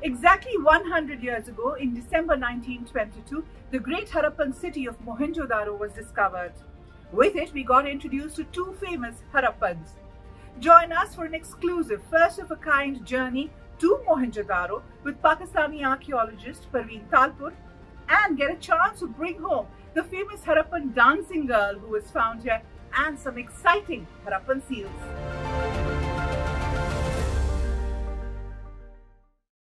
Exactly 100 years ago, in December 1922, the great Harappan city of Mohenjo-daro was discovered. With it, we got introduced to two famous Harappans. Join us for an exclusive, first-of-a-kind journey to Mohenjo-daro with Pakistani archaeologist Parveen Talpur, and get a chance to bring home the famous Harappan dancing girl who was found here and some exciting Harappan seals.